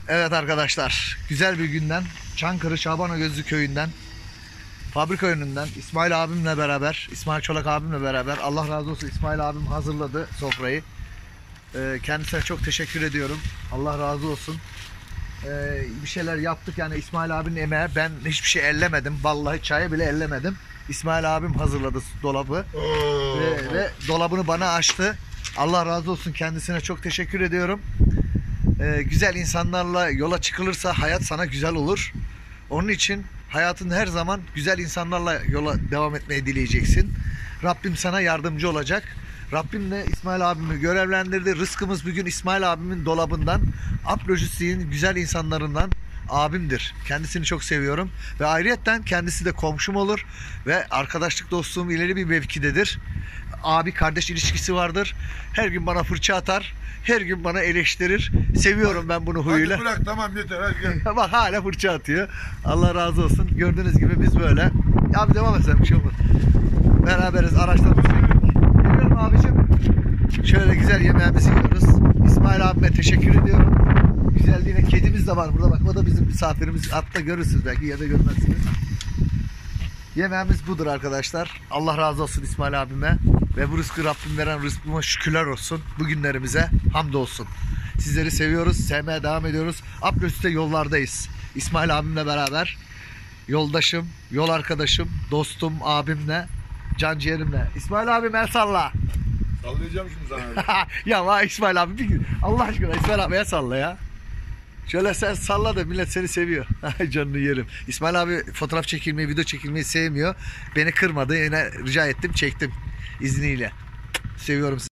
Evet arkadaşlar, güzel bir günden Çankırı Şabanagözlü köyünden, fabrika önünden İsmail abimle beraber, İsmail Çolak abimle beraber, Allah razı olsun, İsmail abim hazırladı sofrayı. Kendisine çok teşekkür ediyorum. Allah razı olsun. Bir şeyler yaptık yani İsmail abinin emeği. Ben hiçbir şey ellemedim. Vallahi çayı bile ellemedim. İsmail abim hazırladı dolabı. Ve dolabını bana açtı. Allah razı olsun, kendisine çok teşekkür ediyorum. Güzel insanlarla yola çıkılırsa hayat sana güzel olur. Onun için hayatın her zaman güzel insanlarla yola devam etmeyi dileyeceksin. Rabbim sana yardımcı olacak. Rabbim de İsmail abimi görevlendirdi. Rızkımız bugün İsmail abimin dolabından, Aplojistik'in güzel insanlarından abimdir. Kendisini çok seviyorum. Ve ayrıyetten kendisi de komşum olur. Ve arkadaşlık dostluğum ileri bir mevkidedir. Abi kardeş ilişkisi vardır. Her gün bana fırça atar. Her gün bana eleştirir. Seviyorum ben bunu huyuyla. Hadi bırak, tamam, yeter, hadi gel. Bak hala fırça atıyor. Allah razı olsun. Gördüğünüz gibi biz böyle. Abi devam etsem bir şey olmaz. Beraberiz, araçlarımızı yürüdük. Geliyorum abicim. Şöyle güzel yemeğimizi yiyoruz. İsmail abime teşekkür ediyorum. Güzelliğine kedimiz de var burada, bak o da bizim misafirimiz. Hatta görürsünüz belki ya da görmezsiniz. Yemeğimiz budur arkadaşlar. Allah razı olsun İsmail abime. Ve bu rızkı Rabbim veren rızkıma şükürler olsun. Bugünlerimize hamdolsun. Sizleri seviyoruz. Sevmeye devam ediyoruz. Aplojistik'te yollardayız. İsmail abimle beraber. Yoldaşım, yol arkadaşım, dostum, abimle, canciğerimle. İsmail abim el salla. Sallayacağım şimdi sana. Ya vay İsmail abi, bir gün Allah aşkına İsmail abi el salla ya. Şöyle sen salla da millet seni seviyor. Canını yerim. İsmail abi fotoğraf çekilmeyi, video çekilmeyi sevmiyor. Beni kırmadı. Yine rica ettim, çektim izniyle. Seviyorum sizi.